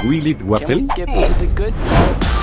We leave Can we Waffle. skip to the good part?